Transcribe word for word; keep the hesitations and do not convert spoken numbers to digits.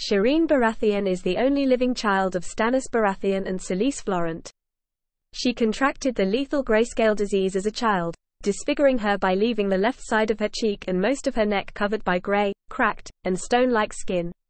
Shireen Baratheon is the only living child of Stannis Baratheon and Selyse Florent. She contracted the lethal grayscale disease as a child, disfiguring her by leaving the left side of her cheek and most of her neck covered by gray, cracked, and stone-like skin.